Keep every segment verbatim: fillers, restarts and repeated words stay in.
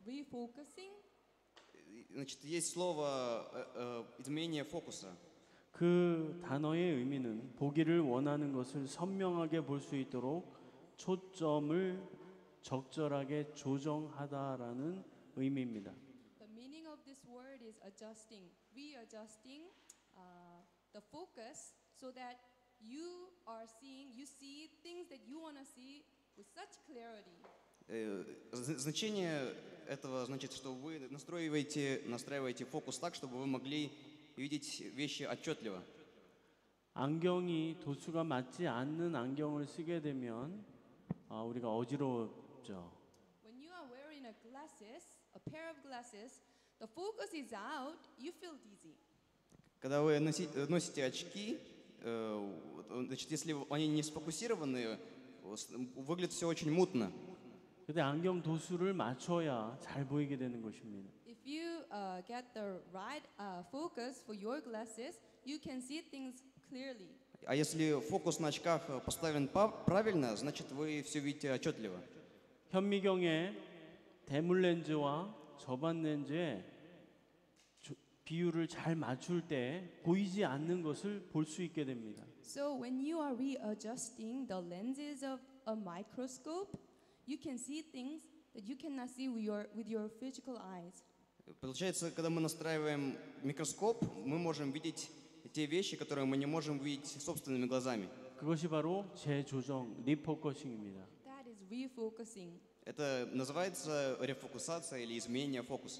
refocusing. Значит, есть слово э, э, изменение фокуса. 그 단어의 의미는 보기를 원하는 것을 선명하게 볼 수 있도록 초점을 적절하게 조정하다라는 의미입니다. The meaning of this word is adjusting, readjusting uh, the focus so that you are seeing, you see things that you want to see with such clarity. Э, з- Значение этого значит, что вы настраиваете, настраиваете фокус так, чтобы вы могли видеть вещи отчетливо. 안경이 도수가 맞지 않는 안경을 쓰게 되면 아, 우리가 어지러워져. When you are wearing a glasses, a pair of glasses, the focus is out, you feel dizzy. Когда вы носи- э, носите очки, э, вот, значит, если они не сфокусированы, э, с- выглядит все очень мутно. 근데 안경 도수를 맞춰야 잘 보이게 되는 것입니다. If you uh, get the right uh, focus for your glasses, you can see things clearly. А если фокус на очках э, поставлен па- правильно, значит, вы все видите отчетливо. 현미경의 대물 렌즈와 저반 렌즈의 조- 비율을 잘 맞출 때 보이지 않는 것을 볼 수 있게 됩니다. So when you are readjusting the lenses of a microscope, you can see things that you cannot see with your with your physical eyes. Получается, когда мы настраиваем микроскоп, мы можем видеть те вещи, которые мы не можем видеть собственными глазами. 그것이 바로 재조정, 리포커싱입니다. That is refocusing. Это называется рефокусация или изменение фокуса.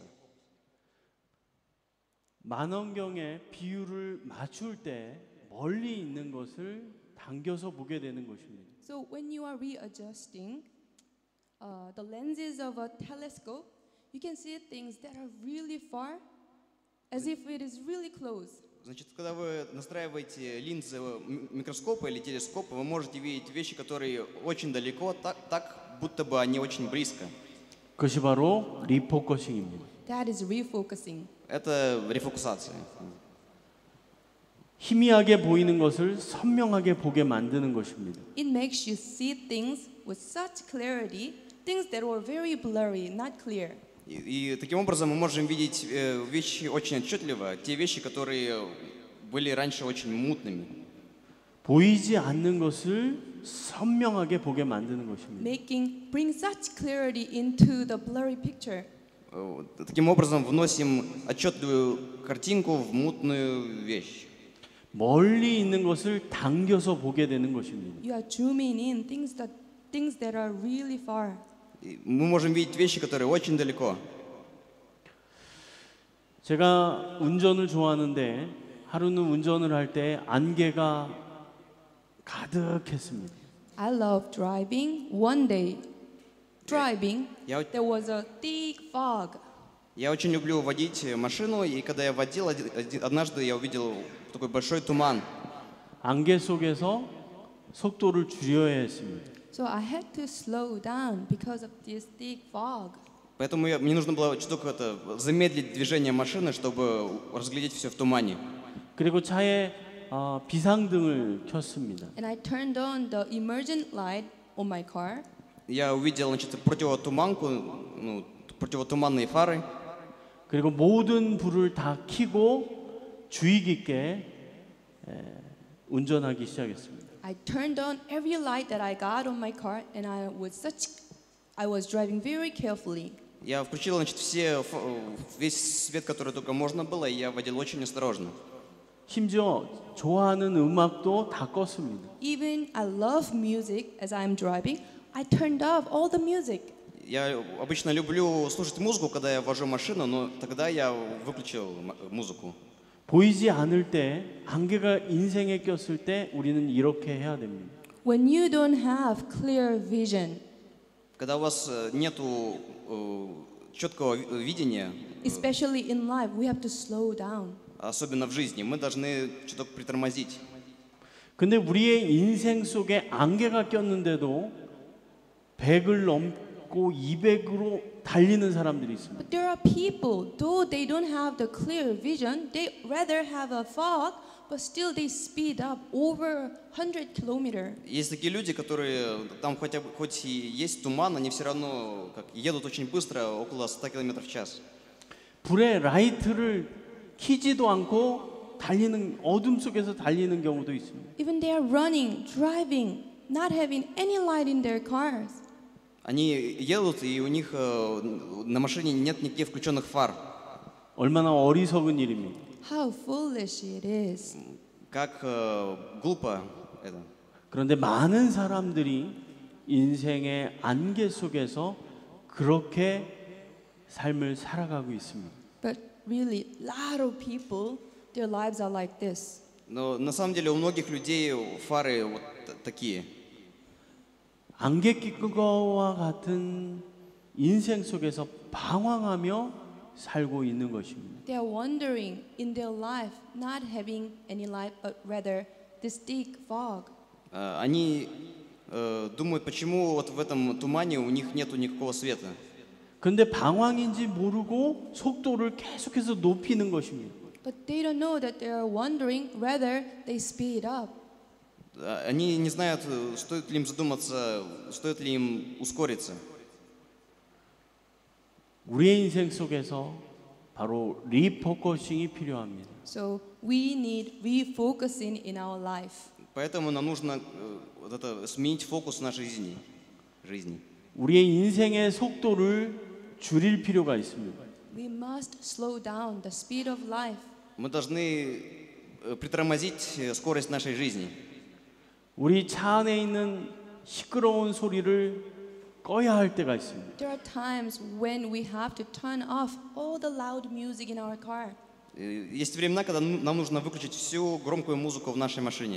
만원경의 비율을 맞출 때 멀리 있는 것을 당겨서 보게 되는 것입니다. So when you are readjusting uh, the lenses of a telescope, you can see things that are really far, as if it is really close. Значит, когда вы настраиваете линзы м- микроскопа или телескопа, вы можете видеть вещи, которые очень далеко, так, так будто бы они очень близко. 그것이 바로 리포커싱입니다. That is refocusing. Это рефокусация. 희미하게 보이는 것을 선명하게 보게 만드는 것입니다. It makes you see things with such clarity, things that were very blurry, not clear. И, и таким образом мы можем видеть э, вещи очень отчетливо, те вещи, которые были раньше очень мутными. 보이지 않는 것을 선명하게 보게 만드는 것입니다. Making bring such clarity into the blurry picture. Э, Таким образом вносим отчетливую картинку в мутную вещь. 멀리 있는 것을 당겨서 보게 되는 것입니다. You are zooming in things that things that are really far. И мы можем видеть вещи, которые очень далеко. 제가 운전을 좋아하는데 하루는 운전을 할 때 안개가 가득했습니다. I love driving. One day, driving, Я, there was a thick fog. я очень люблю водить машину, и когда я водил, один- один- однажды я увидел такой большой туман. 안개 속에서 속도를 줄여야 했습니다. So I had to slow down because of this thick fog. Поэтому я- мне нужно было чуток это, замедлить движение машины, чтобы разглядеть все в тумане. 그리고 차에 어, 비상등을 켰습니다. And I turned on the emergent light on my car. Я увидел, значит, противотуманку, ну, противотуманные фары. 그리고 모든 불을 다 켜고 주의 깊게 에, 운전하기 시작했습니다. I turned on every light that I got on my car, and I was such, I was driving very carefully. Я включил, значит, все, ф- весь свет, который только можно было, и я водил очень осторожно. 심지어 좋아하는 음악도 다 껐습니다. Even I love music as I'm driving. I turned off all the music. Я обычно люблю слушать музыку, когда я вожу машину, но тогда я выключил м- музыку. 보이지 않을 때 안개가 인생에 꼈을 때 우리는 이렇게 해야 됩니다. When you don't have clear vision, Когда у вас э, нету э, четкого ви- видения, especially in life, we have to slow down. особенно в жизни, мы должны чуток притормозить. 근데 우리의 인생 속에 안개가 꼈는데도 백을 넘고 이백으로 달리는 사람들이 있습니다. But there are people, though they don't have the clear vision, they rather have a fog, but still they speed up over one hundred kilometer. Есть такие люди, которые там хотя бы, хоть и есть туман, они все равно как, едут очень быстро, около ста километров в час. 불의 라이트를 켜지도 않고 달리는 어둠 속에서 달리는 경우도 있습니다. Even they are running, driving, not having any light in their cars. Они едут, и у них э, на машине нет никаких включенных фар. 얼마나 어리석은 일입니까? How foolish it is. Как э, глупо это. 그런데 많은 사람들이 인생의 안개 속에서 그렇게 삶을 살아가고 있습니다. But really, a lot of people, their lives are like this. Но на самом деле у многих людей фары вот т- такие. 안개 끼고와 같은 인생 속에서 방황하며 살고 있는 것입니다. They are wandering in their life, not having any light, but rather this thick fog. Э, Они э, думают, почему вот в этом тумане у них нету никакого света. 근데 방황인지 모르고 속도를 계속해서 높이는 것입니다. But they don't know that they are wandering, rather they speed up. Э, Они не знают, э, стоит ли им задуматься, стоит ли им ускориться. 우리의 인생 속에서 바로 리포커싱이 필요합니다. So we need refocusing in our life. Поэтому нам нужно э, вот это, сменить фокус нашей жизни. жизни. 우리의 인생의 속도를 줄일 필요가 있습니다. We must slow down the speed of life. Мы должны э, притормозить э, скорость нашей жизни. 우리 차 안에 있는 시끄러운 소리를 꺼야 할 때가 있습니다. There are times when we have to turn off all the loud music in our car. Э, Есть времена, когда н- нам нужно выключить всю громкую музыку в нашей машине.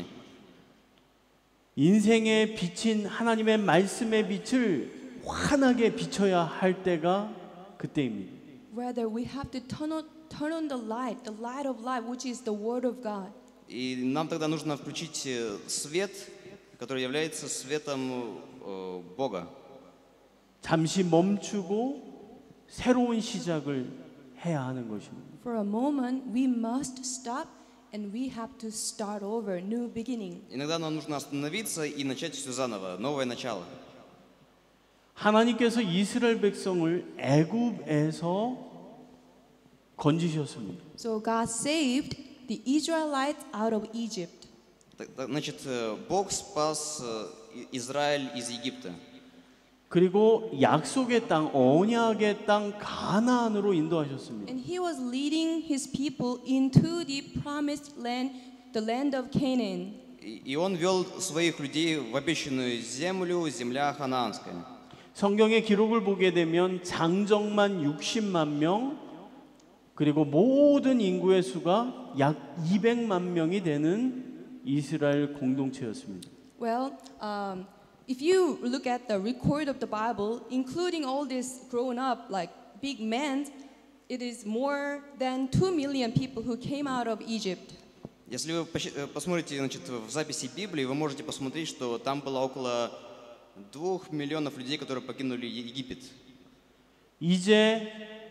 인생에 비친 하나님의 말씀의 빛을 환하게 비춰야 할 때가 그때입니다. Rather, we have to turn on, turn on the light, the light of life, which is the Word of God. И нам тогда нужно включить э, свет, который является светом э, Бога. 잠시 멈추고 새로운 시작을 해야 하는 것입니다. For a moment, we must stop and we have to start over, new beginning. Иногда нам нужно остановиться и начать все заново, новое начало. 하나님께서 이스라엘 백성을 애굽에서 건지셨습니다. So God saved the Israelites out of Egypt. Так- так, Значит, э, Бог спас э, И- Израиль из Египта. 그리고 약속의 땅, 언약의 땅 가나안으로 인도하셨습니다. And he was leading his people into the promised land, the land of Canaan. И и Он вел своих людей в обещанную землю, земля ханаанская. 성경의 기록을 보게 되면 장정만 육십만 명, 그리고 모든 인구의 수가 약 이백만 명이 되는 이스라엘 공동체였습니다. Well, um, if you look at the record of the Bible, including all this grown up like big men, it is more than two million people who came out of Egypt. Если вы посчи- э, посмотрите, значит, в записи Библии, вы можете посмотреть, что там было около двух миллионов людей, которые покинули Е- Египет. 이제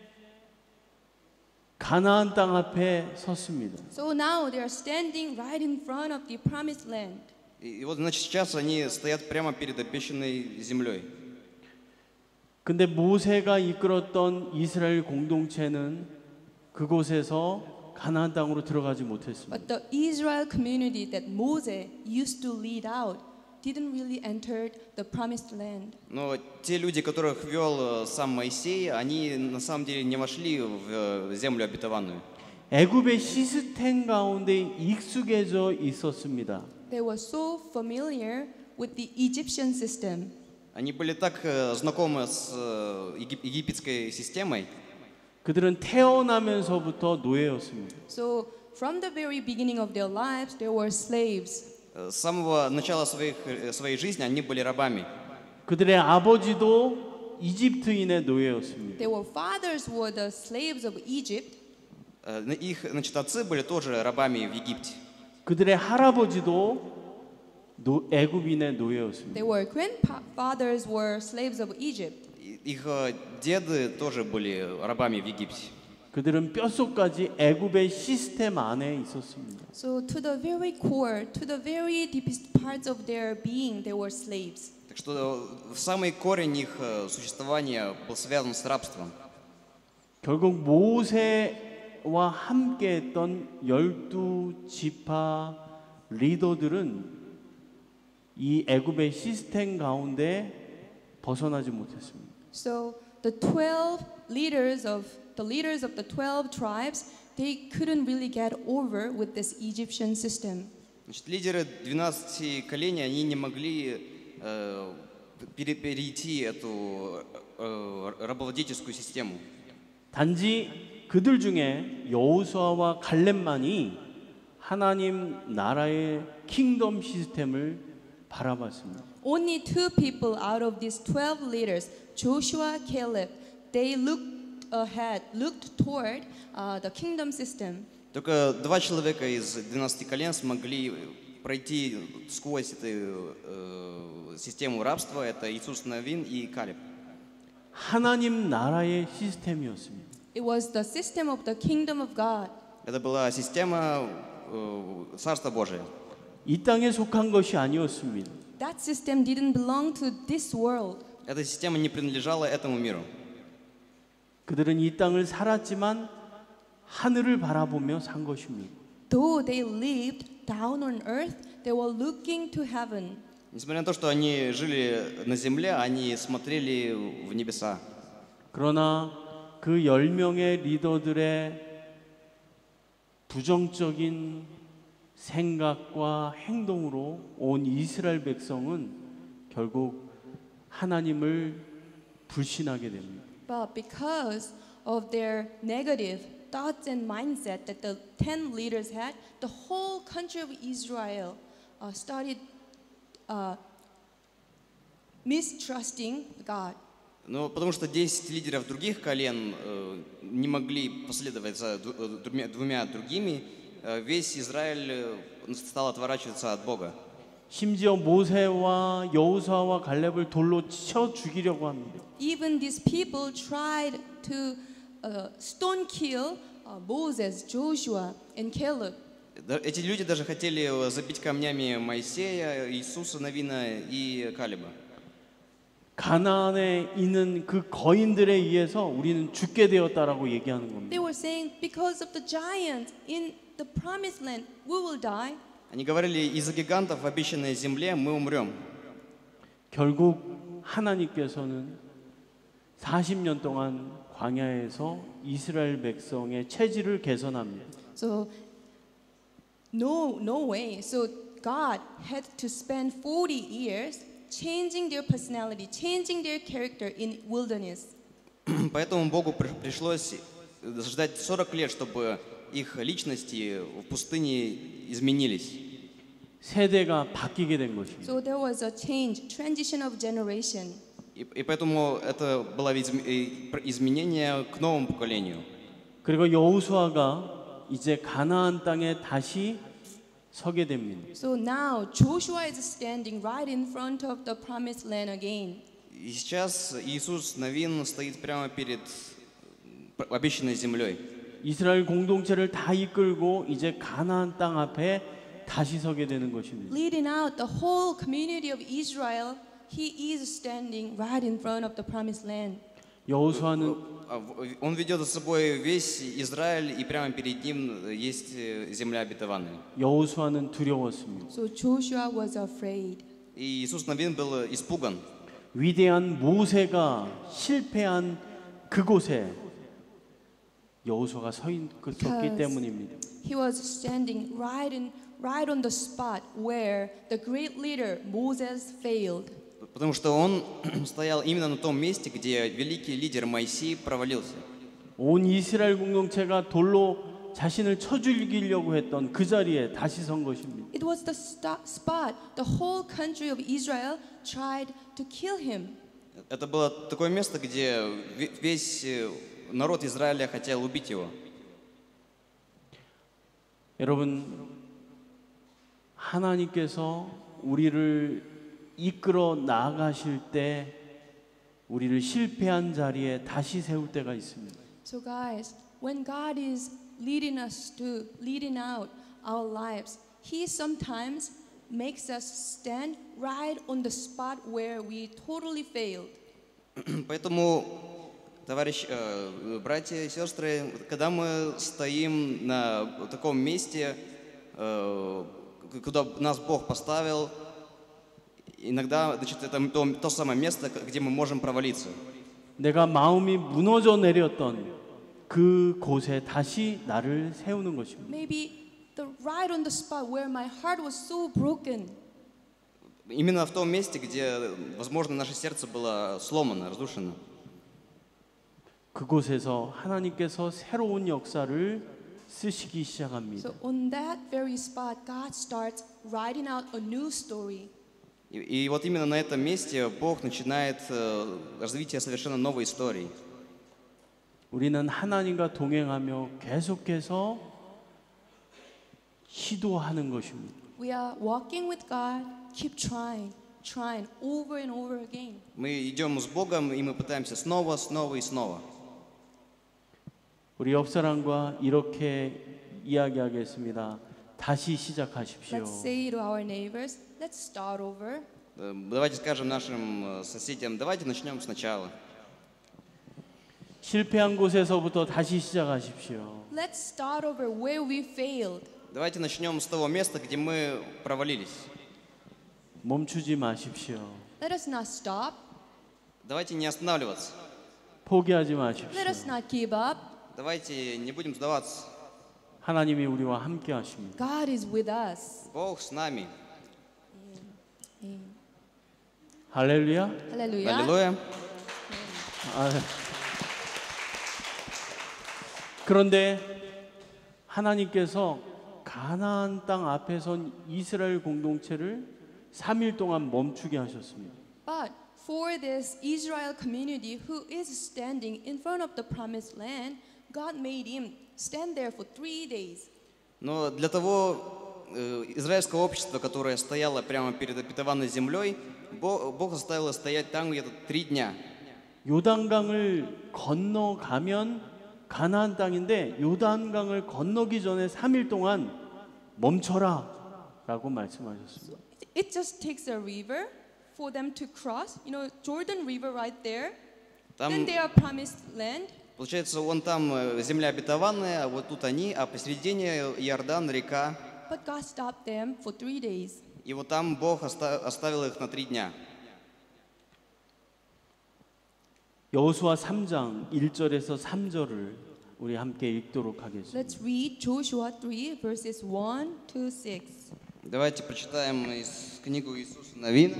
가나안 땅 앞에 섰습니다. So now they are standing right in front of the promised land. И, и вот, значит, сейчас они стоят прямо перед обещанной землей. 근데 모세가 이끌었던 이스라엘 공동체는 그곳에서 가나안 땅으로 들어가지 못했습니다. But the Israel community that Moses used to lead out didn't really enter the promised land. Но те люди, которых вел э, сам Моисей, они на самом деле не вошли в э, землю обетованную. 애굽의 시스템 가운데 익숙해져 있었습니다. They were so familiar with the Egyptian system. Они были так э, знакомы с э, егип- египетской системой. 그들은 태어나면서부터 노예였습니다. So from the very beginning of their lives, they were slaves. Э, С самого начала своих, э, своей жизни они были рабами. 그들의 아버지도 이집트인의 노예였습니다. Their fathers were the slaves of Egypt. Э, Их, значит, отцы были тоже рабами в Египте. 그들의 할아버지도 노, 애굽인의 노예였습니다. Their grandfathers were slaves of Egypt. И- Их э, деды тоже были рабами в Египте. 그들은 뼛속까지 애굽의 시스템 안에 있었습니다. So to the very core, to the very deepest parts of their being, they were slaves. Так что в самый корень их э, существования был связан с рабством. 결국 모세와 함께했던 열두 지파 리더들은 이 애굽의 시스템 가운데 벗어나지 못했습니다. So the twelve leaders of the leaders of the twelve tribes, they couldn't really get over with this Egyptian system. Значит, лидеры двенадцати коленей, они не могли э, пере- перейти эту э, рабовладельческую систему. 단지 그들 중에 여호수아와 갈렙만이 하나님 나라의 킹덤 시스템을 바라봤습니다. Only two people out of these twelve leaders, Joshua, Caleb, they looked ahead, looked toward uh, the kingdom system. Только два человека из двенадцати колен смогли пройти сквозь эту э, систему рабства. Это Иисус Навин и Калеб. 하나님 나라의 시스템이었습니다. It was the system of the kingdom of God. Это была система э, Царства Божия. 이 땅에 속한 것이 아니었습니다. That system didn't belong to this world. Эта система не принадлежала этому миру. 그들은 이 땅을 살았지만 하늘을 바라보며 산 것입니다. Though they lived down on earth, they were looking to heaven. Несмотря на то, что они жили на земле, они смотрели в небеса. 그러나 그 열 명의 리더들의 부정적인 생각과 행동으로 온 이스라엘 백성은 결국 하나님을 불신하게 됩니다. But because of their negative thoughts and mindset that the ten leaders had, the whole country of Israel uh, started uh, mistrusting God. Ну, потому что десять лидеров других колен э, не могли последовать за ду- э, двумя, двумя другими, э, весь Израиль э, стал отворачиваться от Бога. 심지어 모세와 여호수아와 갈렙을 돌로 쳐 죽이려고 합니다. Even these people tried to uh, stone kill uh, Moses, Joshua, and Caleb. Да, эти люди даже хотели э, забить камнями Моисея, Иисуса Навина и Калеба. 가나안에 있는 그 거인들에 의해서 우리는 죽게 되었다라고 얘기하는 겁니다. They were saying, because of the giants in the promised land, we will die. Они говорили, из-за гигантов в обещанной земле мы умрем. 결국 하나님께서는 사십 년 동안 광야에서 이스라엘 백성의 체질을 개선합니다. So, no, no way. So God had to spend forty years changing their personality, changing their character in wilderness. Поэтому Богу при- пришлось ждать сорок лет, чтобы их личности в пустыне изменились. 세대가 바뀌게 된 것입니다. So there was a change, transition of generation. И, и поэтому это было изм- э, пр- изменение к новому поколению. 그리고 여호수아가 이제 가나안 땅에 다시 서게 됩니다. So now Joshua is standing right in front of the promised land again. И сейчас Иисус Навин стоит прямо перед п- обещанной землей. 이스라엘 공동체를 다 이끌고 이제 가나안 땅 앞에 다시 서게 되는 것입니다. Leading out the whole community of Israel, he is standing right in front of the promised land. 여호수아는 А в- Он ведет за собой весь Израиль, и прямо перед ним есть э, земля обетованная. 여호수아는 두려웠습니다. So Joshua was afraid. И Иисус Навин был испуган. 위대한 모세가 실패한 그곳에 여호수아가 서 있었기 Because 때문입니다. He was standing right in right on the spot where the great leader Moses failed. Потому что он стоял именно на том месте, где великий лидер Моисей провалился. 온 이스라엘 공동체가 돌로 자신을 쳐 죽이려고 했던 그 자리에 다시 선 것입니다. It was the sto- spot the whole country of Israel tried to kill him. Это было такое место, где ве- весь э, народ Израиля хотел убить его. 여러분, 하나님께서 우리를 이끌어 나가실 때 우리를 실패한 자리에 다시 세울 때가 있습니다. So guys, when God is leading us to leading out our lives, He sometimes makes us stand right on the spot where we totally failed. Поэтому, товарищ, э, братья и сестры, когда мы стоим на таком месте, э, куда нас Бог поставил, иногда, значит, это то, то самое место, где мы можем провалиться. 내가 마음이 무너져 내렸던 그 곳에 다시 나를 세우는 것입니다. Maybe the right on the spot where my heart was so broken. Именно в том месте, где, возможно, наше сердце было сломано, разрушено. 그곳에서 하나님께서 새로운 역사를 쓰시기 시작합니다. So on that very spot, God starts writing out a new story. И, и вот именно на этом месте Бог начинает э, развитие совершенно новой истории. 우리는 하나님과 동행하며 계속해서 시도하는 것입니다. We are walking with God, keep trying, trying over and over again. Мы идем с Богом, и мы пытаемся снова, снова и снова. 우리 옆 사람과 이렇게 이야기하겠습니다. 다시 시작하십시오. Let's say to our neighbors, let's start over. Э, Давайте скажем нашим э, соседям, давайте начнем сначала. 실패한 곳에서부터 다시 시작하십시오. Let's start over where we failed. Давайте начнем с того места, где мы провалились. 멈추지 마십시오. Let us not stop. Давайте не останавливаться. 포기하지 마십시오. Let us not give up. Давайте не будем сдаваться. 하나님이 우리와 함께 하십니다. God is with us. Бог с нами. 할렐루야. Hallelujah. Аллилуйя. 아, 그런데 하나님께서 가나안 땅 앞에 선 이스라엘 공동체를 삼 일 동안 멈추게 하셨습니다. But for this Israel community who is standing in front of the promised land, God made him stand there for three days. Но для того э, израильского общества, которое стояло прямо перед обетованной землей, Бог, Бог заставил стоять там где-то три дня. 요단강을 건너가면 가나안 땅인데 요단강을 건너기 전에 삼 일 동안 멈춰라라고 말씀하셨습니다. It just takes a river for them to cross. You know, Jordan River right there. Там, Then they are promised land. получается, вон там э, земля обетованная, а вот тут они, а посередине Иордан, река. But God stopped them for three days. И вот там Бог оста- оставил их на три дня. 여호수아 삼 장 일 절에서 삼 절을 우리 함께 읽도록 하겠습니다. Let's read Joshua three verses one to six. Давайте прочитаем из книгу Иисуса Навина.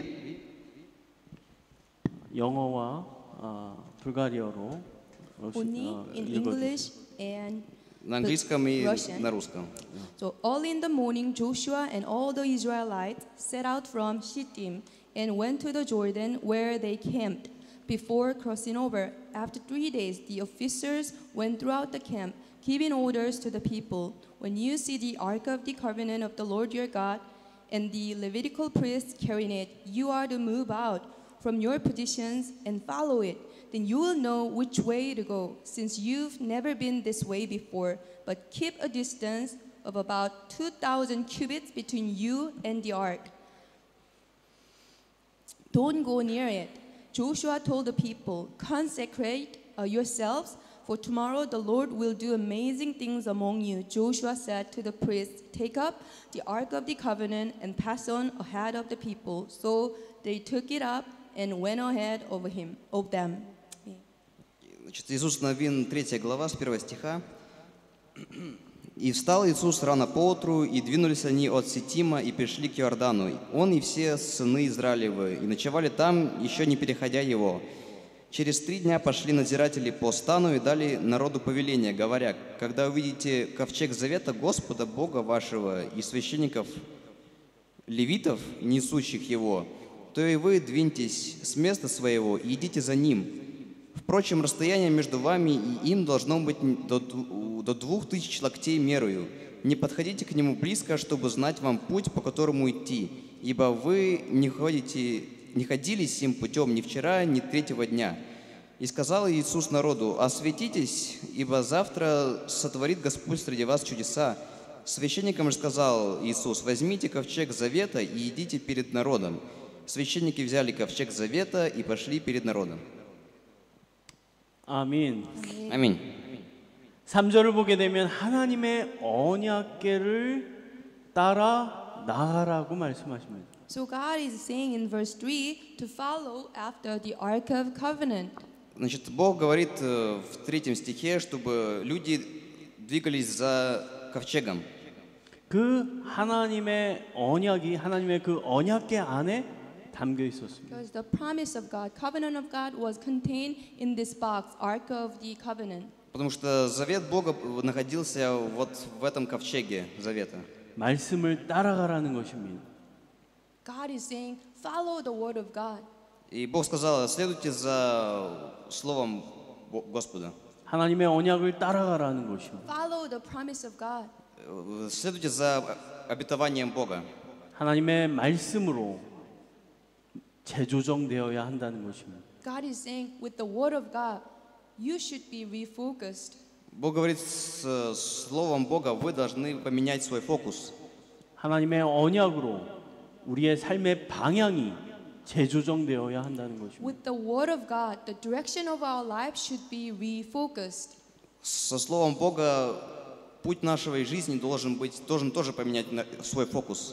영어와 아, 불가리어로 Only 어, in 읽어주세요. English and На английском и Russian. на русском. So early in the morning, Joshua and all the Israelites set out from Shittim and went to the Jordan, where they camped. Before crossing over, after three days, the officers went throughout the camp, giving orders to the people. When you see the ark of the covenant of the Lord your God and the Levitical priests carrying it, you are to move out from your positions and follow it. Then you will know which way to go, since you've never been this way before. But keep a distance of about two thousand cubits between you and the ark. Don't go near it. Joshua told the people, consecrate uh, yourselves, for tomorrow the Lord will do amazing things among you. Joshua said to the priests, take up the ark of the covenant and pass on ahead of the people. So they took it up and went ahead of him, of them. Значит, Иисус Навин, третья глава, с первого стиха. «И встал Иисус рано поутру, и двинулись они от Ситима, и пришли к Иордану, он и все сыны Израилевы, и ночевали там, еще не переходя его. Через три дня пошли надзиратели по стану и дали народу повеление, говоря, когда увидите ковчег завета Господа Бога вашего и священников левитов, несущих его, то и вы двиньтесь с места своего и идите за ним. Впрочем, расстояние между вами и им должно быть до, до двух тысяч локтей мерою. Не подходите к нему близко, чтобы знать вам путь, по которому идти, ибо вы не ходите, не ходили сим путем ни вчера, ни третьего дня. И сказал Иисус народу: «Осветитесь, ибо завтра сотворит Господь среди вас чудеса». Священникам же сказал Иисус: «Возьмите ковчег завета и идите перед народом». Священники взяли ковчег завета и пошли перед народом. 아멘. Аминь. 삼 절을 보게 되면 하나님의 언약궤를 따라 나가라고 말씀하십니다. So God is saying in verse three to follow after the Ark of Covenant. Значит, Бог говорит э, в третьем стихе, чтобы люди двигались за ковчегом. 그 하나님의 언약이 하나님의 그 언약궤 안에 담겨 있었습니다. Because the promise of God, covenant of God was contained in this box, Ark of the Covenant. Потому что завет Бога находился вот в этом ковчеге завета. 말씀을 따라가라는 것입니다. God is saying, follow the word of God. И Бог сказал: следуйте за словом Бо- Господа. 하나님의 언약을 따라가라는 것입니다. Follow the promise of God. Э, Следуйте за обетованием Бога. 하나님의 말씀으로 재조정되어야 한다는 것입니다. God is saying, with the word of God, you should be refocused. Бог говорит: с словом Бога вы должны поменять свой фокус. 하나님의 언약으로 우리의 삶의 방향이 재조정되어야 한다는 것입니다. With the word of God, the direction of our life should be refocused. Со словом Бога путь нашей жизни должен быть, должен тоже поменять на- свой фокус.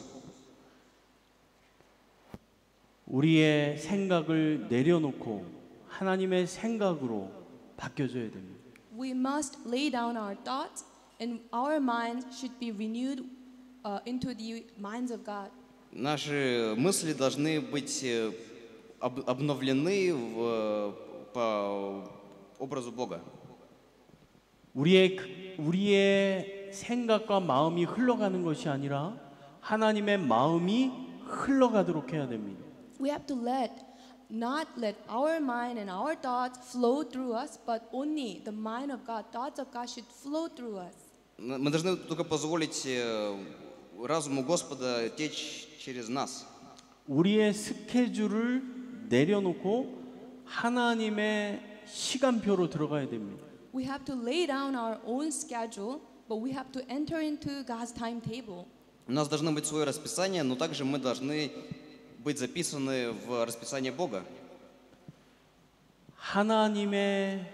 우리의 생각을 내려놓고 하나님의 생각으로 바뀌어져야 됩니다. We must lay down our thoughts, and our minds should be renewed uh, into the minds of God. Наши мысли должны быть э, об- обновлены в- по образу Бога. 우리의 그- 우리의 생각과 마음이 흘러가는 것이 아니라 하나님의 마음이 흘러가도록 해야 됩니다. We have to let not let our mind and our thoughts flow through us, but only the mind of God, thoughts of God should flow through us. Н- Мы должны только позволить э, разуму Господа течь через нас. 우리의 스케줄을 내려놓고 하나님의 시간표로 들어가야 됩니다. We have to lay down our own schedule, but we have to enter into God's timetable. У нас должно быть свое расписание, но также мы должны быть записаны в расписание Бога. 하나님의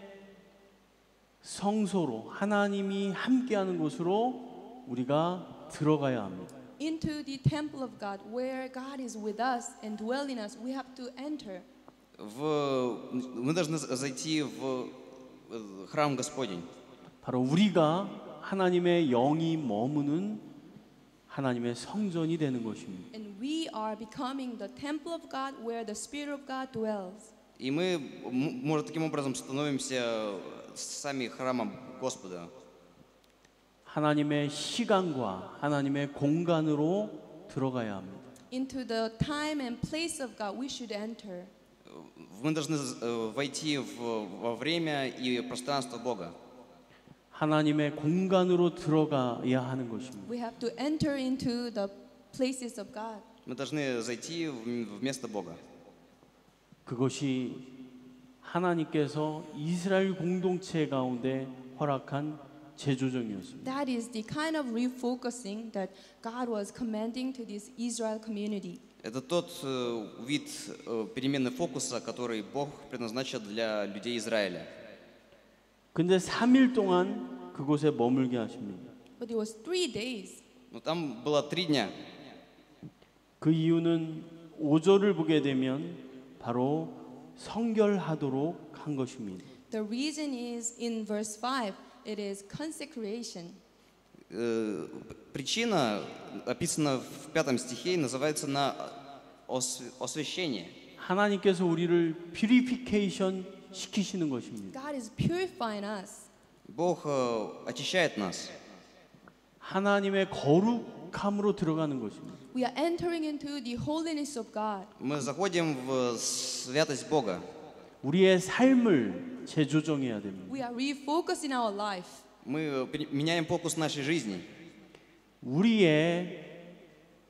성소로 하나님이 함께하는 곳으로 우리가 들어가야 합니다. Into the temple of God, where God is with us and dwell in us, we have to enter. В- мы должны з- зайти в э, храм Господень. 바로 우리가 하나님의 영이 머무는 하나님의 성전이 되는 것입니다. And we are becoming the temple of God, where the Spirit of God dwells. И мы, м- может, таким образом становимся сами храмом Господа. 하나님의 시간과 하나님의 공간으로 들어가야 합니다. Into the time and place of God, we should enter. Мы должны э, войти в- во время и пространство Бога. 하나님의 공간으로 들어가야 하는 것입니다. We have to enter into the places of God. Мы должны зайти в м- в место Бога. 그것이 하나님께서 이스라엘 공동체 가운데 허락한 재조정이었습니다. That is the kind of refocusing that God was commanding to this Israel community. Это тот э, вид э, перемены фокуса, который Бог предназначил для людей Израиля. 근데 삼 일 동안 그곳에 머물게 하십니다. But it was three days. Но там было три дня. 그 이유는 오 절을 보게 되면 바로 성결하도록 한 것입니다. The reason is in verse five, it is consecration. Э, Причина описана в пятом стихе и называется на ос- освящение. 하나님께서 우리를 퓨리피케이션 시키시는 것입니다. God is purifying us. Бог э, очищает нас. 하나님의 거룩함으로 들어가는 것입니다. We are entering into the holiness of God. Мы заходим в святость Бога. 우리의 삶을 재조정해야 됩니다. We are refocusing our life. Мы пере- меняем фокус нашей жизни. 우리의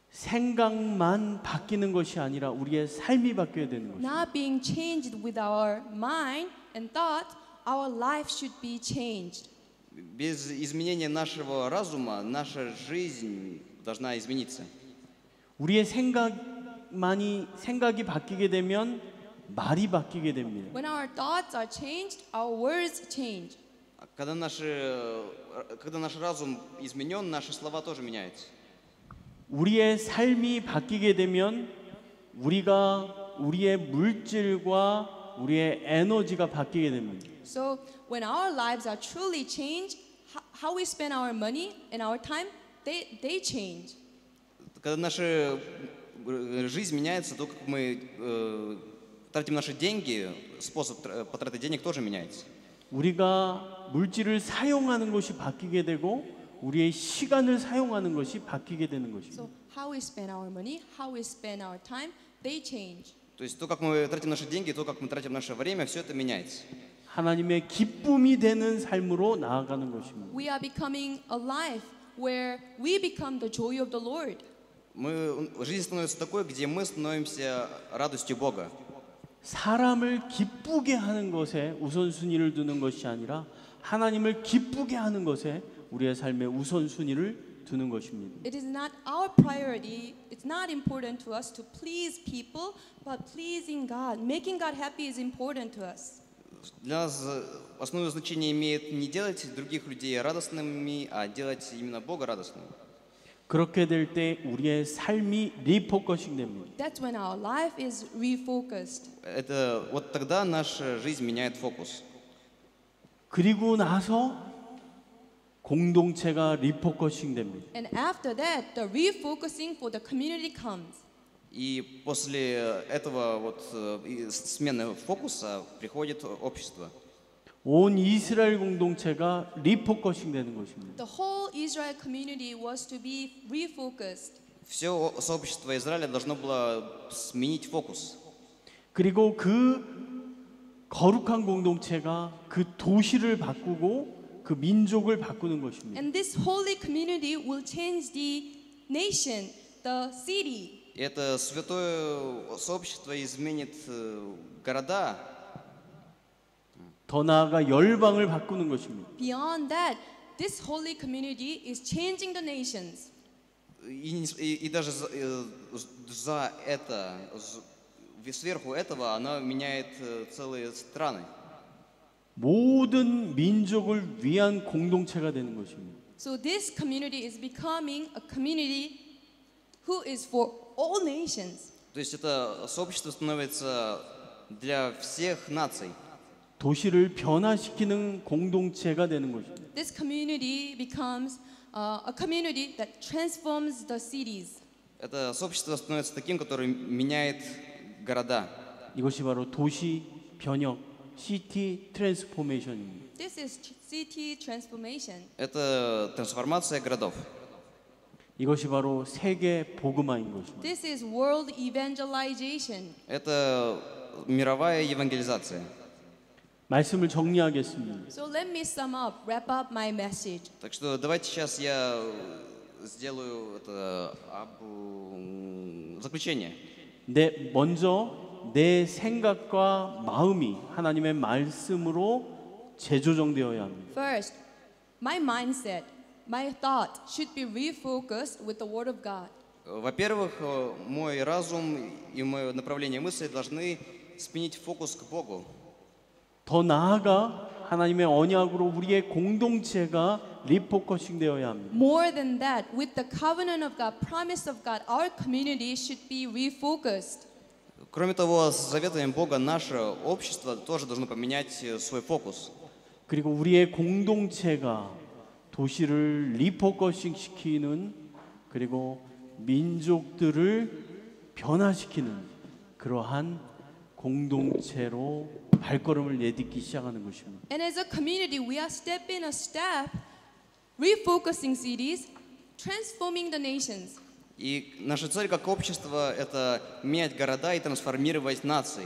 생각만 바뀌는 것이 아니라 우리의 삶이 바뀌어야 되는 것입니다. Not being changed with our mind and thought, our life should be changed. Без изменения нашего разума наша жизнь должна измениться. 우리의 생각만이 생각이 바뀌게 되면 말이 바뀌게 됩니다. When our thoughts are changed, our words change. Когда, наши, когда наш разум изменен, наши слова тоже меняются. 우리의 삶이 바뀌게 되면 우리가 우리의 물질과 우리의 에너지가 바뀌게 됩니다. So when our lives are truly changed, ho- how we spend our money and our time, they, they change. Когда наша э, жизнь меняется, то, как мы э, тратим наши деньги, способ тр- потраты денег тоже меняется. 우리가 물질을 사용하는 것이 바뀌게 되고 우리의 시간을 사용하는 것이 바뀌게 되는 것입니다. So how we spend our money, how we spend our time, they change. То есть то, как мы тратим наши деньги, то, как мы тратим наше время, все это меняется. 하나님의 기쁨이 되는 삶으로 나아가는 것입니다. We are becoming a life where we become the joy of the Lord. Мы, жизнь становится такой, где мы становимся радостью Бога. 사람을 기쁘게 하는 것에 우선순위를 두는 것이 아니라 하나님을 기쁘게 하는 것에 우리의 삶의 우선순위를 두는 것입니다. It is not our priority, it's not important to us to please people, but pleasing God, making God happy is important to us. Для нас э, основное значение имеет не делать других людей радостными, а делать именно Бога радостным. 그렇게 될 때 우리의 삶이 리포커싱 됩니다. That's when our life is refocused. Это вот тогда наша жизнь меняет фокус. 그리고 나서 공동체가 리포커싱 됩니다. And after that, the refocusing for the community comes. И после этого вот э, и смены фокуса приходит общество. 온 이스라엘 공동체가 리포커싱 되는 것입니다. The whole Israel community was to be refocused. Все сообщество Израиля должно было сменить фокус. 그리고 그 거룩한 공동체가 그 도시를 바꾸고 그 민족을 바꾸는 것입니다. And this holy community will change the nation, the city. И это святое сообщество изменит э, города. 더 나아가 열방을 바꾸는 것입니다. Beyond that, this holy community is changing the nations. И, не с- и- и даже за, э, за это, з- сверху этого, она меняет э, целые страны. 모든 민족을 위한 공동체가 되는 것입니다. So this community is becoming a community who is for all nations. То есть это сообщество становится для всех наций. 도시를 변화시키는 공동체가 되는 것입니다. This community becomes uh, a community that transforms the cities. Это сообщество становится таким, которое меняет города. 이것이 바로 도시 변혁, 시티 트랜스포메이션입니다. This is ch- city transformation. Это трансформация городов. 이것이 바로 세계 복음화인 것입니다. This is world evangelization. Это мировая евангелизация. 말씀을 정리하겠습니다. So let me sum up, wrap up my message. Так что давайте сейчас я э, сделаю это об, м, заключение. 내 먼저 내 생각과 마음이 하나님의 말씀으로 재조정되어야 합니다. First, my mindset, my thought should be refocused with the Word of God. Во-первых, э, мой разум и мое направление мысли должны сменить фокус к Богу. 더 나아가 하나님의 언약으로 우리의 공동체가 리포커싱 되어야 합니다. More than that, with the covenant of God, promise of God, our community should be refocused. Кроме того, с заветами Бога наше общество тоже должно поменять э, свой фокус. 그리고 우리의 공동체가 도시를 리포커싱 시키는 그리고 민족들을 변화시키는 그러한 공동체로 발걸음을 내딛기 시작하는 것입니다. And as a community, we are stepping a step, refocusing cities, transforming the nations. И наша цель как общество – это менять города и трансформировать нации.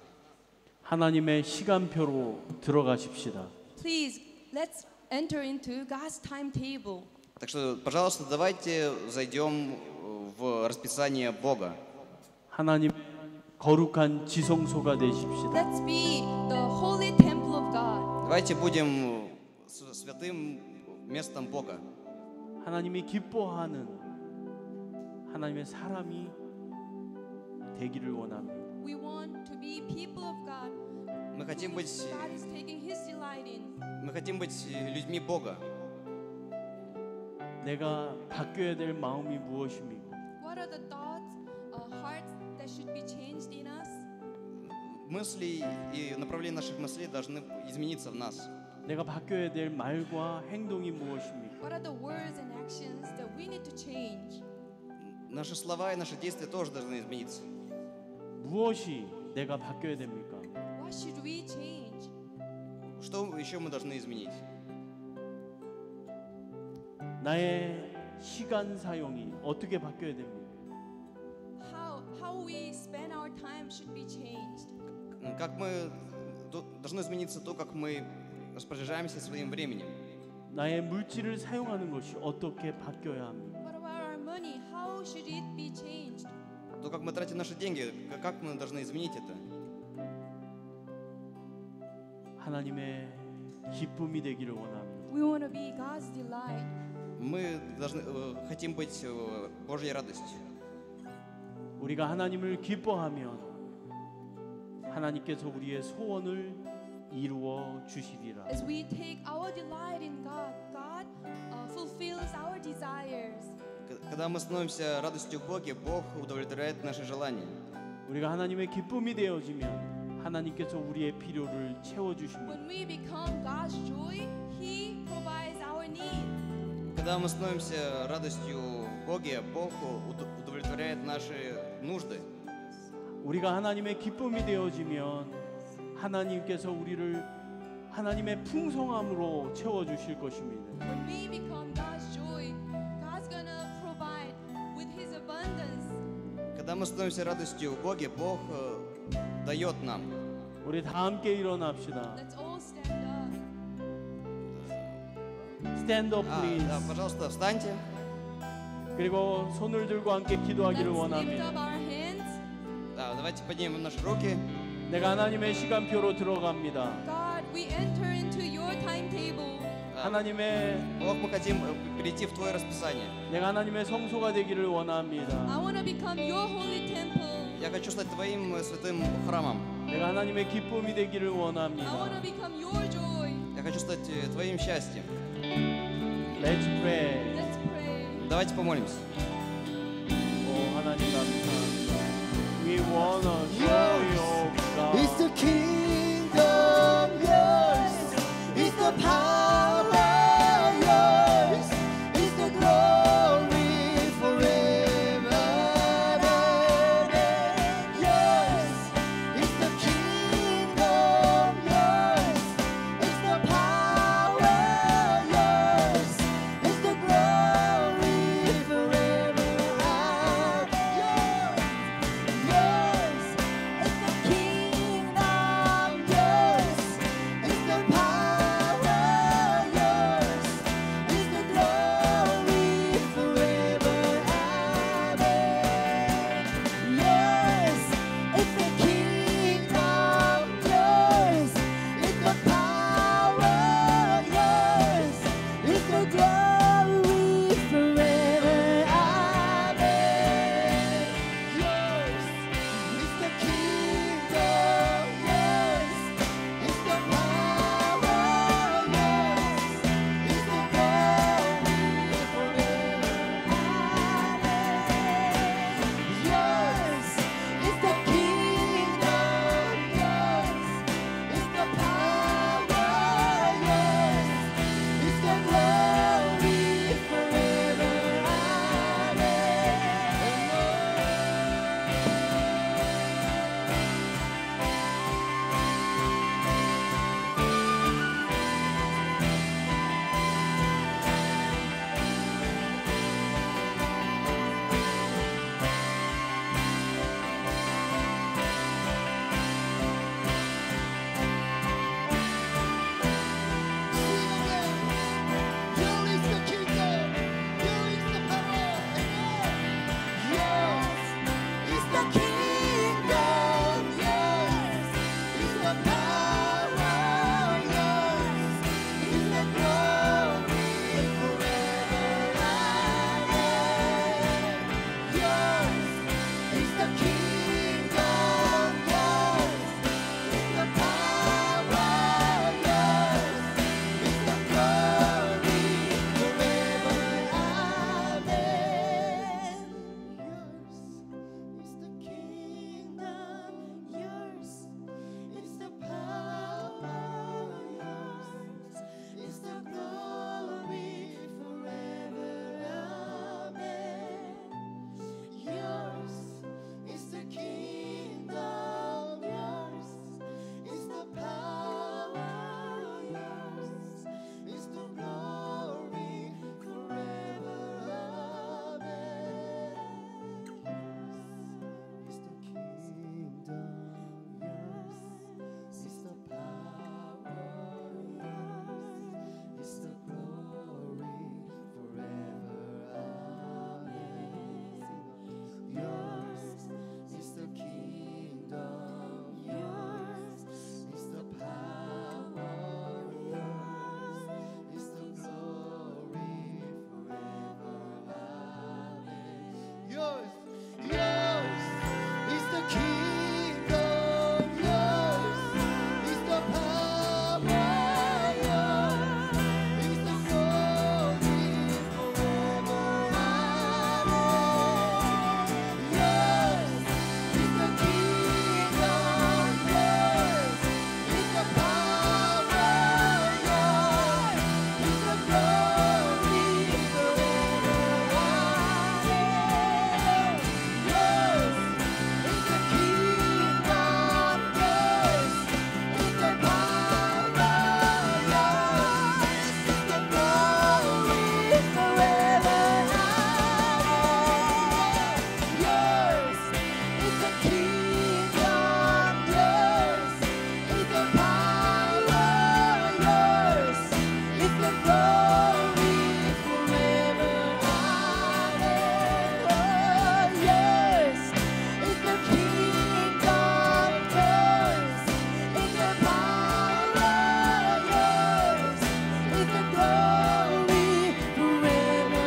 하나님의 시간표로 들어가십시다. Please, let's enter into God's timetable. Так что, пожалуйста, давайте зайдем в в расписание Бога. 하나님 거룩한 지성소가 되십시다. Let's be the holy temple of God. Давайте будем с- святым местом Бога. 하나님이 기뻐하는 하나님의 사람이 되기를 원합니다. We want to be people of God. Мы хотим быть, God is taking His delight in. мы хотим быть людьми Бога. 내가 바뀌어야 될 마음이 무엇입니까? What are the thoughts, uh, hearts that should be changed in us? Мысли и направление наших мыслей должны измениться в нас. 내가 바뀌어야 될 말과 행동이 무엇입니까? What are the words and actions that we need to change? Наши слова и наши действия тоже должны измениться. 무엇이 내가 바뀌어야 됩니까? What should we change? Что еще мы должны изменить? 나의 시간 사용이 어떻게 바뀌어야 됩니까? How how we spend our time should be changed. Как мы до- должно измениться то, как мы распоряжаемся своим временем. 나의 물질을 사용하는 것이 어떻게 바뀌어야 합니까? What about our money? How should it be changed? То, как мы тратим наши деньги, к- как мы должны изменить это? 하나님의 기쁨이 되기를 원합니다. We want to be God's delight. Мы должны, э, хотим быть э, Божьей радостью. 우리가 하나님을 기뻐하면 하나님께서 우리의 소원을 이루어 주시리라. As we take our delight in God, God uh, fulfills our desires. К- Когда мы становимся радостью в Боге, Бог удовлетворяет наши желания. 우리가 하나님의 기쁨이 되어지면 하나님께서 우리의 필요를 채워 주십니다. When we become God's joy, He provides our need. Когда мы становимся радостью в Боге, Бог уд- удовлетворяет наши нужды. 우리가 하나님의 기쁨이 되어지면 하나님께서 우리를 하나님의 풍성함으로 채워 주실 것입니다. When we become God's joy, God's gonna provide with His abundance. Когда мы становимся радостью в Боге, Бог э, дает нам. 우리 다 함께 일어납시다. Let's all stand up. Stand up, А, please. да, пожалуйста, встаньте. 그리고 손을 들고 함께 기도하기를 Let's lift 원합니다. up our hands. Да, давайте поднимем наши руки. 내가 하나님의 시간표로 들어갑니다. God, we enter into your timetable. Да. 하나님의 Бог, мы хотим э, перейти в Твое расписание. 내가 하나님의 성소가 되기를 원합니다. I want to become your holy temple. Я хочу стать Твоим э, святым храмом. 내가 하나님의 기쁨이 되기를 I want 원합니다. to become your joy. Я хочу стать э, Твоим счастьем. Let's pray. Let's pray. Давайте помолимся. 오 하나님 감사합니다. We wanna show you Is God. the kingdom yours? Is the power yours? Is the glory forever and ever yours? Is the kingdom yours? Is the power yours? Is the glory forever and yours? Yours is the kingdom, yours is the power, glory forever. Amen. Oh, yes, it's the kingdom yours, it's the power yours, it's the glory forever.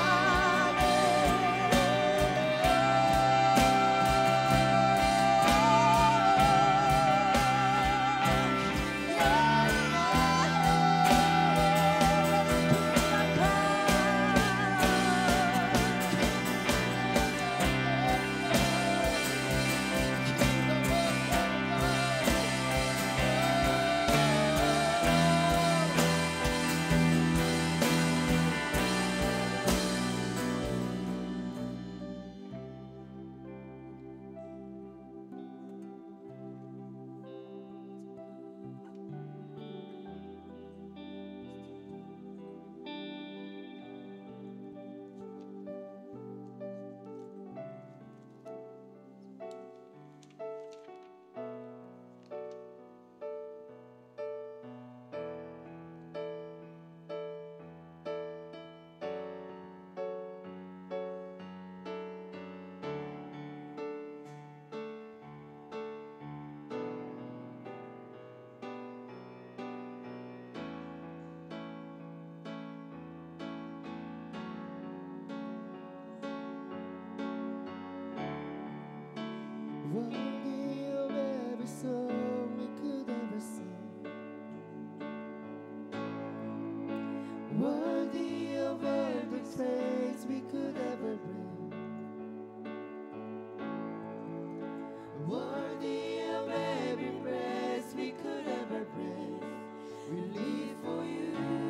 Worthy of every song we could ever sing, worthy of every praise we could ever bring, worthy of every praise we could ever breathe. We live for you.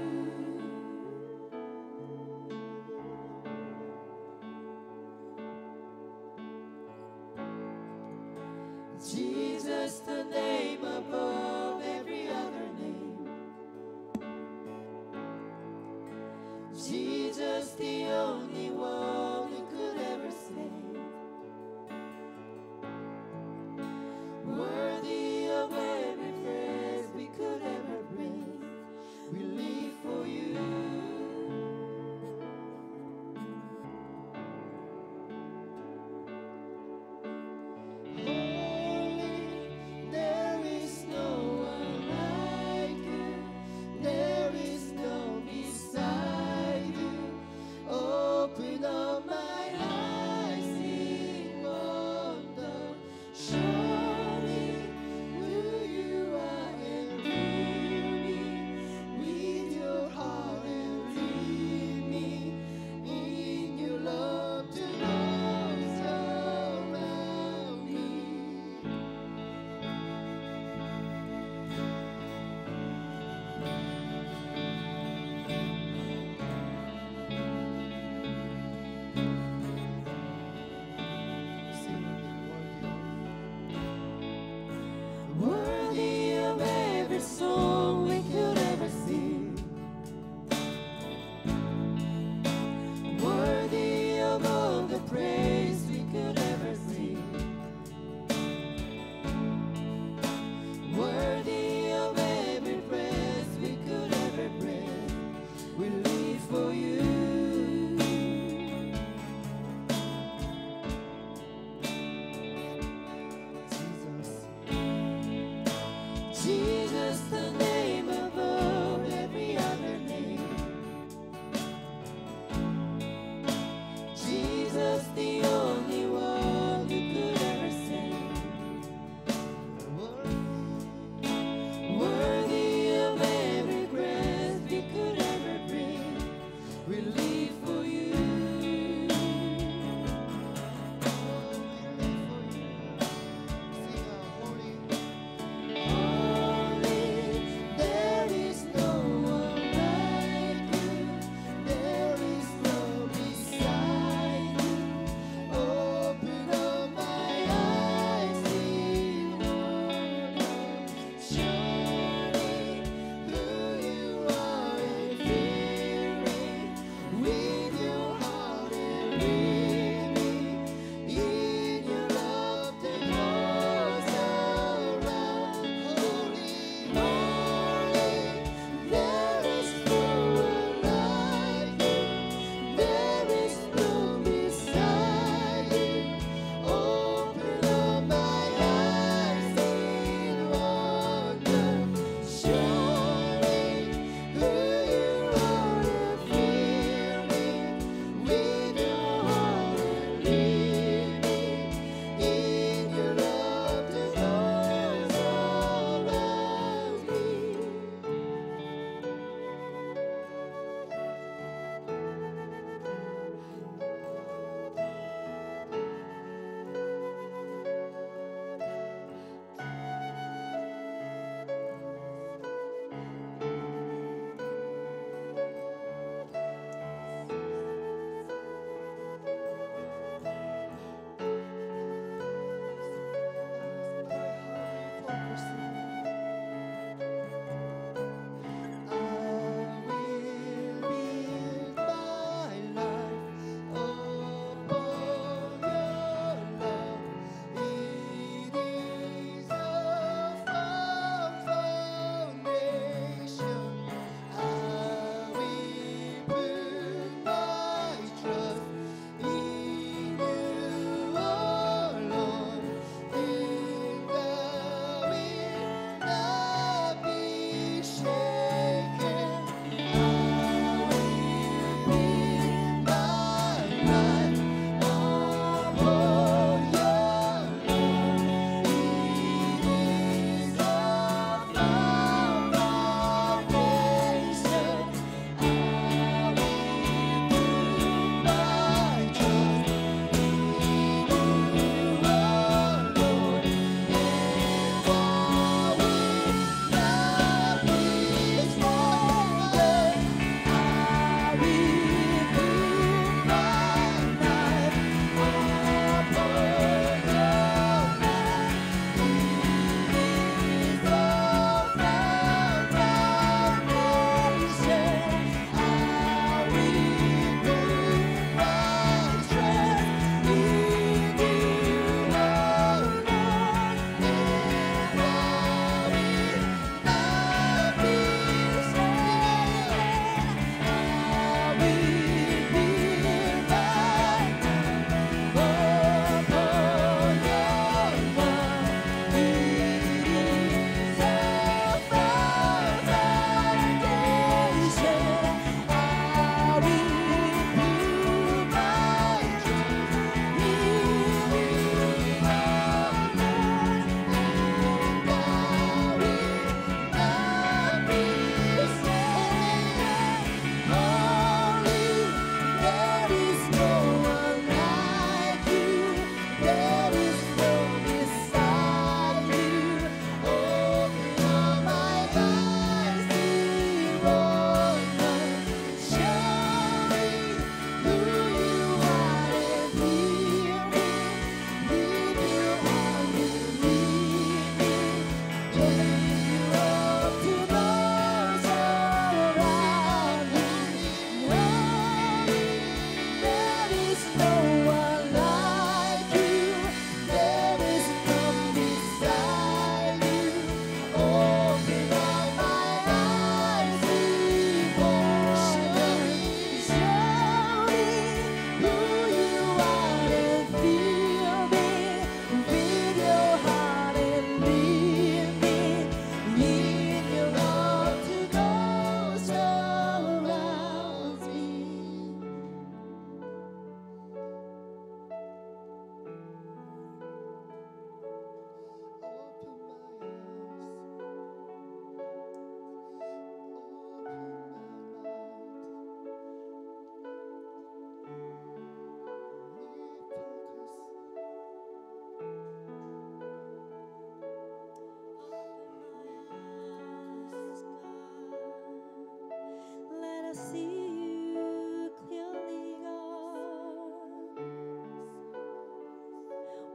Jesus, the name above every other name. Jesus, the only one who could ever save. Worthy of every praise we could ever breathe. We live for you. There is no one like you. There is no beside you. Open up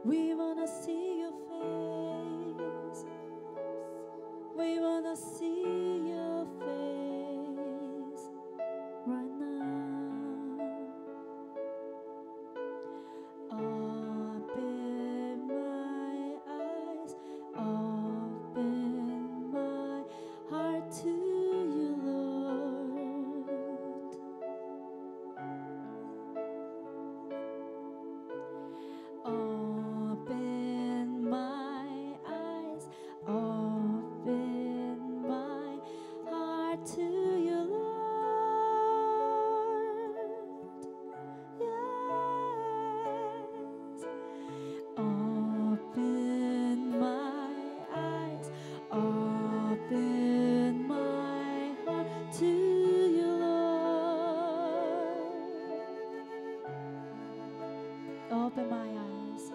We wanna see your face. We wanna see your face right now. Open my eyes, open my heart to you, Lord. Open my eyes, open my heart to you, Lord. Yes. Open my eyes, open my heart to you, Lord. Open my eyes.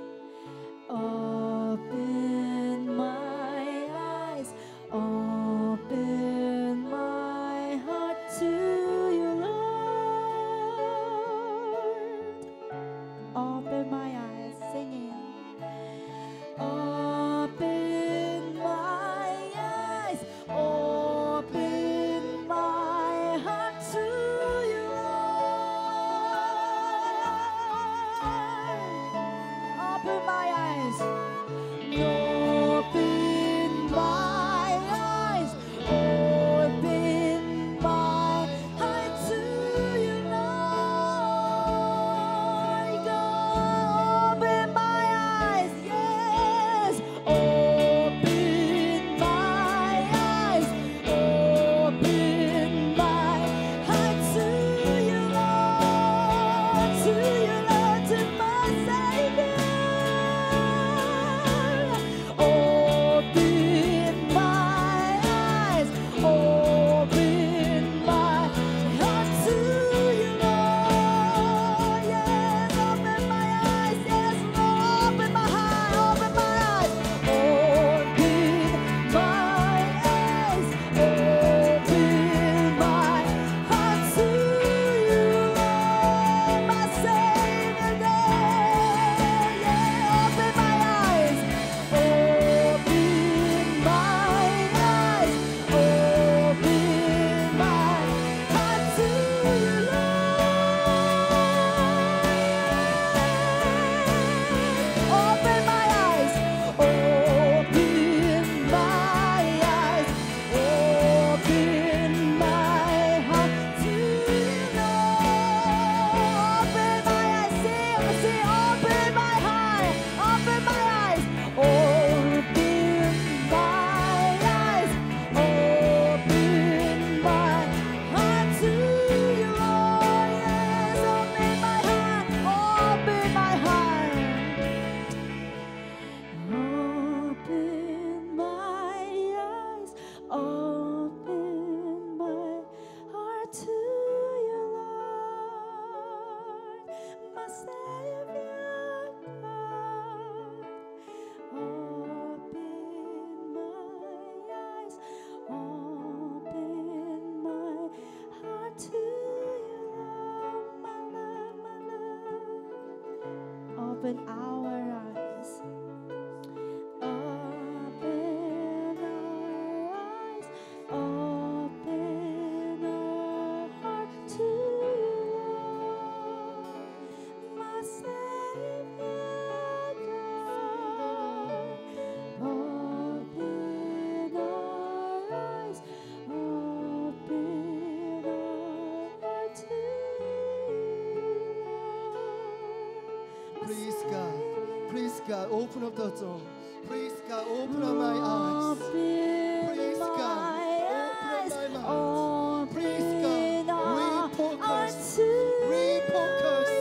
Open my eyes, open my heart to you, Lord. Open my eyes, singing. Open my eyes, open my heart to you, Lord. Open my eyes. Open my eyes, open my heart to you, Lord. Open my eyes, yes. Open my eyes, open my heart to you, Lord, to you, Lord, to my Savior. Open my eyes, open my heart to you, Lord. Yes, open my eyes, yes, Lord, open my heart, open my eyes, open my eyes, open my heart to you, Lord, my Savior, Lord. Yeah, open my eyes. Open my eyes, open my heart to you, Lord. Open my eyes, open my eyes, open my heart to you, Lord. Open my eyes, sing, sing, open my heart, open my eyes, open my eyes, open my heart to you, Lord. Yes, open my heart, open my heart. Open my eyes, open my heart to you, Lord, my Savior God. Open my eyes, open my heart to you, Lord, my love, my love. Open our eyes. Open our eyes, open our heart to you, Lord, my Savior God. Open our eyes, open our heart to you, Lord, my Please, God. Savior. Please, God, open up the door. Please, God, open up my eyes. Please, God, open up my mind. Please, God, refocus. Refocus.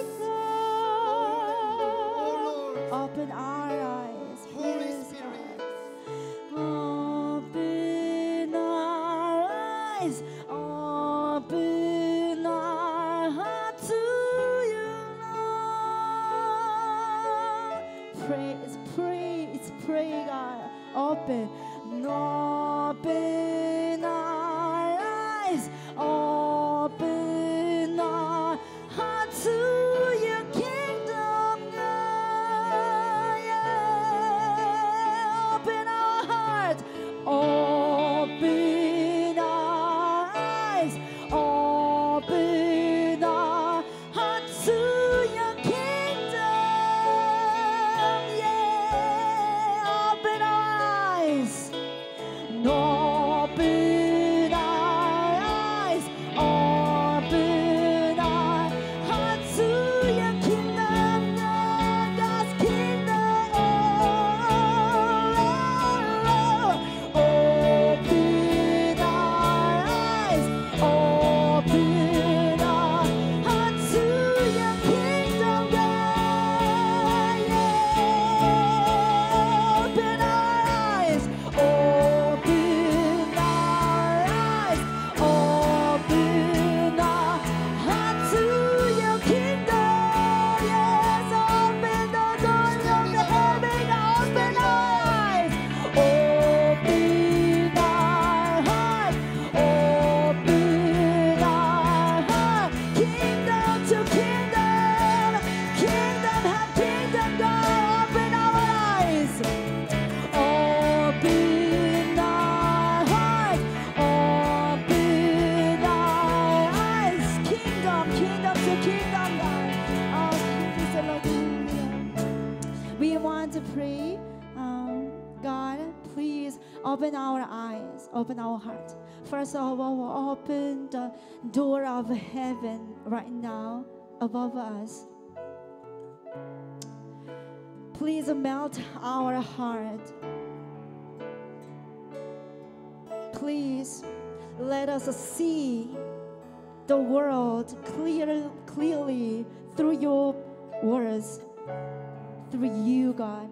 Oh, Lord. Open our eyes, Holy please, Spirit. God. Open our eyes, open our heart to you, Lord. Pray, it's pray, it's pray, God. Open, open our eyes, open our heart to your kingdom, God. Open our eyes, open our heart. First of all, open the door of heaven right now above us. Please melt our heart. Please let us see the world clear, clearly through your words, through you, God.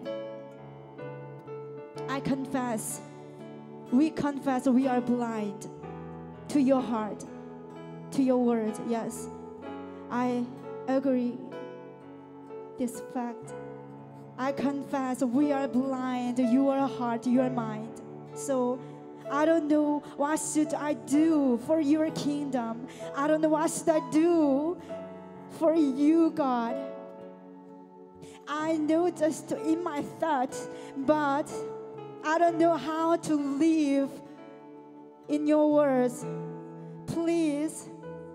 I confess, we confess we are blind to your heart, to your word. Yes, I agree this fact. I confess we are blind to your heart, your mind. So I don't know what should I do for your kingdom. I don't know what should I do for you, God. I know just in my thoughts, but I don't know how to live in your words. Please,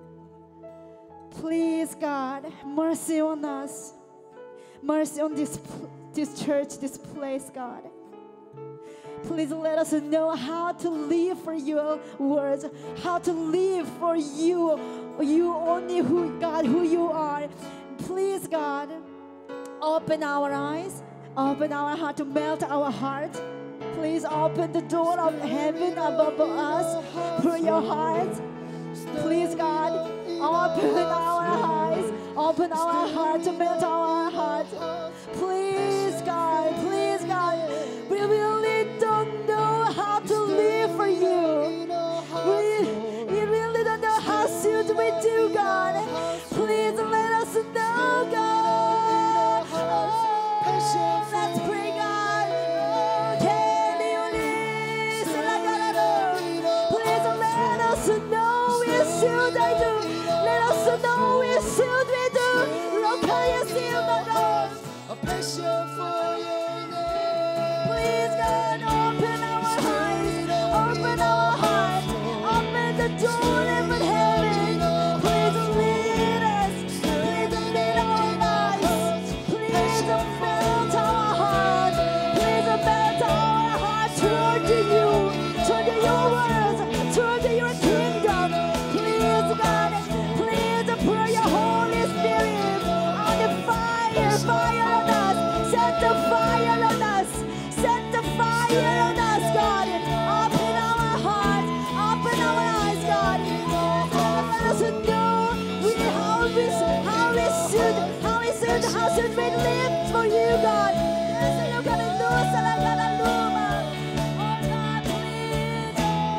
please, God, mercy on us. Mercy on this, this church, this place, God. Please let us know how to live for your words, how to live for you, you only, who God, who you are. Please, God, open our eyes, open our heart to melt our heart. Please open the door of heaven above us for your heart. Please, God, open our eyes, open our heart to melt our heart. Please, God, please, God, we really don't know how to live for you. We, we really don't know how should we do, God. Please let us know, God. Oh, let's pray, God. Can you lead? Please let us know what should I do. Let us know what should we do. Lord, can you see my God? A passion for your name. Please, God, open our eyes, open our heart, open the door of heaven. Please lead us, please lead our lives. Please melt our heart, please melt our heart toward you, toward your words, toward your kingdom. Please, God, please pour your Holy Spirit on the fire, fire on us. Set the fire on us. Set the fire on us, God. Open our hearts. Open our eyes, God. Let us know we, how, we, how we should, how we should, how should we live for you, God. Yes, you're gonna do us, and I'm gonna do it. Oh, God, please.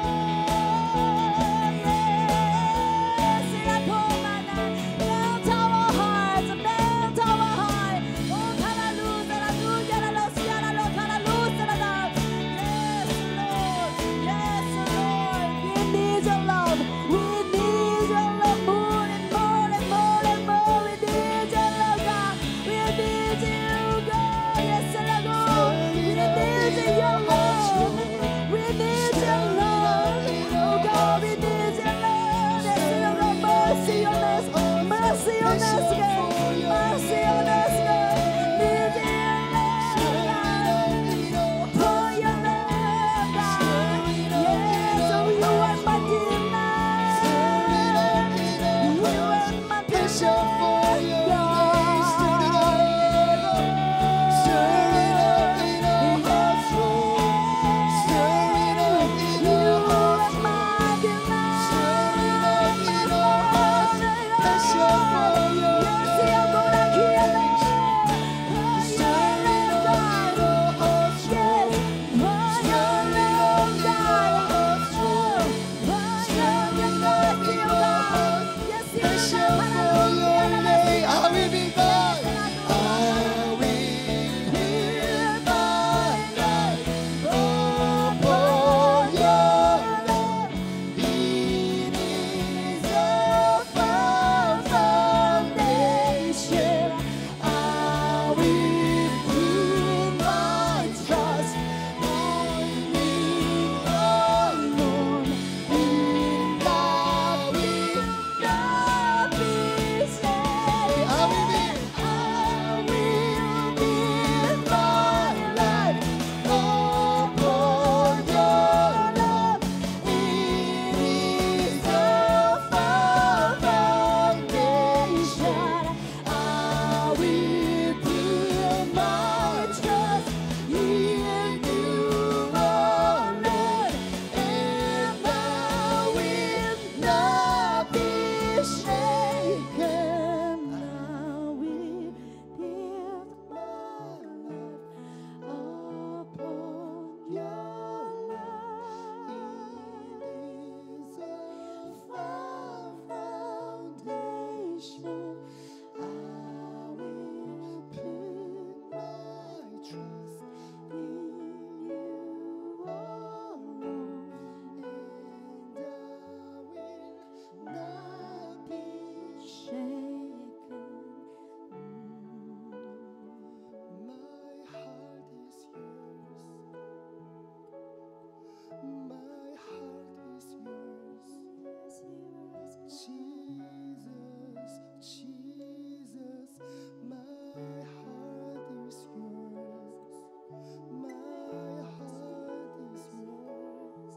Yes, yes, melt our hearts, melt our hearts. Oh, hallelujah, hallelujah, hallelujah, hallelujah. Yes, Lord, yes, Lord, we need your love. We need your love more and more and more and more. We need your love, God. We need you, God. shaken. I will build my life upon your love. It is a Firm foundation. I will put my trust in you alone, and I will not be shaken. My heart is yours. My heart is yours. Jesus, Jesus, my heart is yours. My heart is yours.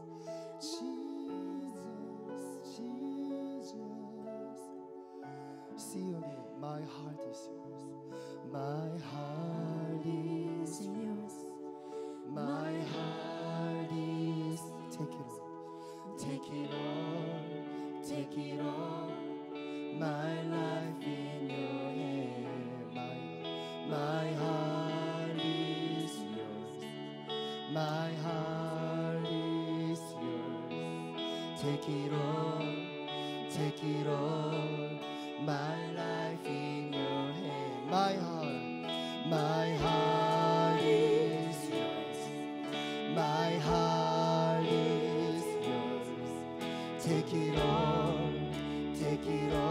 Jesus, Jesus. See you again. My heart is yours. My heart is yours. My heart is. Take it all. Take it all. Take it all. My life in your hand. My, my heart is yours. My heart is yours. Take it all. Take it all. My life in your hand. My heart. My heart is yours. My heart is yours. Take it all. Take it all.